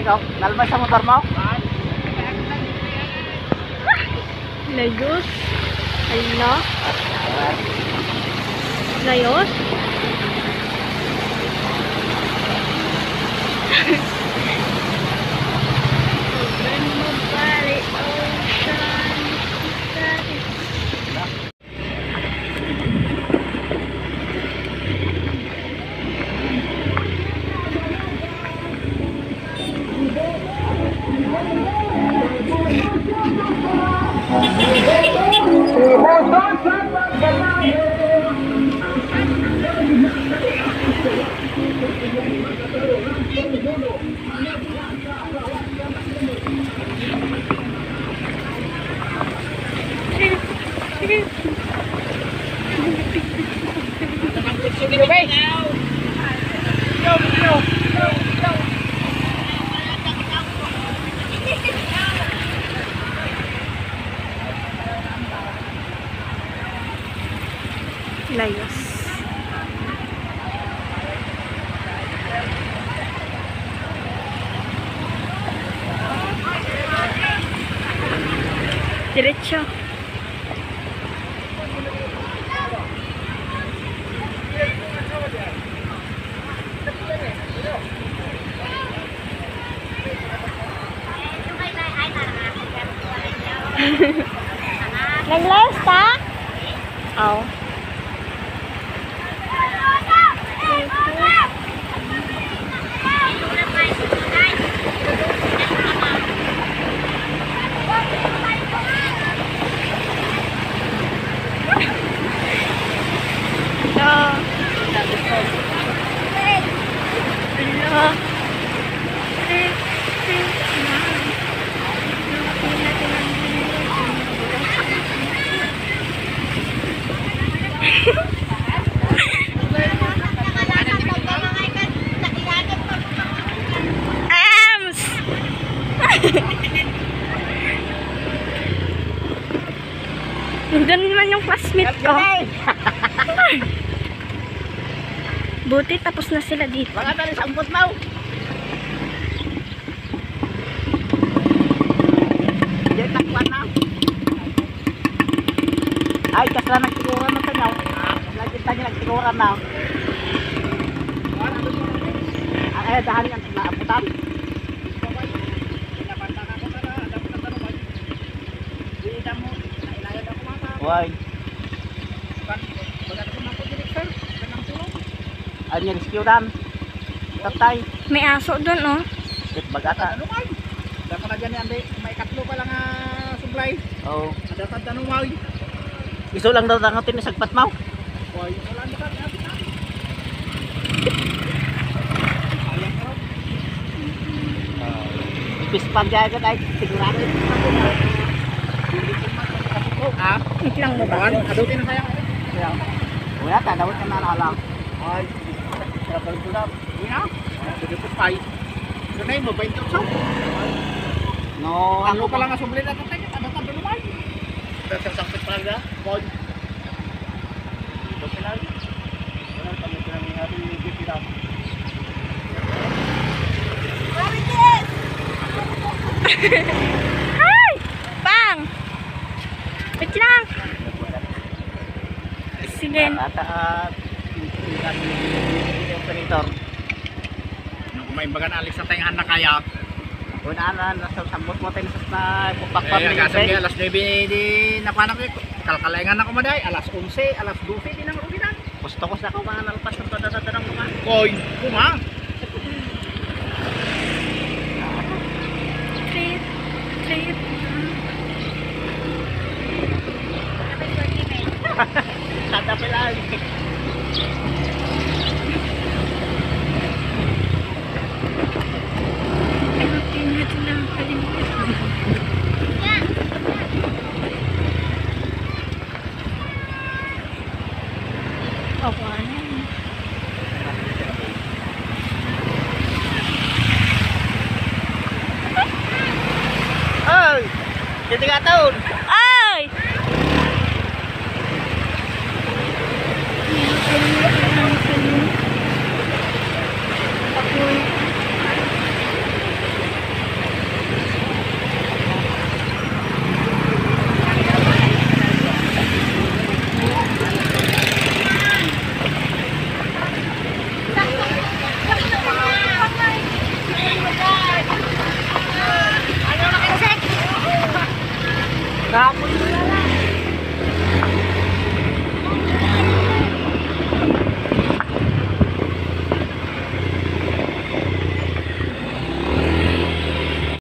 ikaw? Nalbay sa motor mo? Layos. Hala. Layos. Layos. Diretso. Naglas ta? Oh. Nandun naman yung classmate ko. Buti tapos na sila dito. Baka tali sampot mo. Diyan takpan na. Ay, kasla nagtiguran na tanyaw. Lagi tayo nagtiguran na. Ay, dahan yung naaputan. Why? Ay, yung rescue dan. Tatay. May aso doon, oh. Bit bagata. Dapat na dyan yan, may katlo pa lang supply. Oo. Dapat na numaw. Iso lang daw tangatin ni sagpat mo. Wala na ka. Pispag dyan agad ay sigurado. Wait lang mo ba? Adutin na sayang. Wala, tadawit ka na nakalang. Ay, sarapal ko na. Iya, sudah pay. Sunay mo, 20 so. No, Ano pa lang ang supply na tatay, ada ka doon naman. Sasakit pa lang boy. Okay lang. Wala kami kami natin yung kita. Ay! Bang! Wait lang. Sige. At operator. Nung may bagan alis sa tayong na kaya. Una na nasa sambot mo tayo na pupakpap Eh, ni kasi alas 9 di napanak ko. Kalkalengan ako maday, alas 11, alas 12 din ang ruginan. Gusto ko sa ako mga nalpas ng padadadarang mga. Koy, kuma. Trip. Trip. Kada pilang. Ay! Hindi ka taon!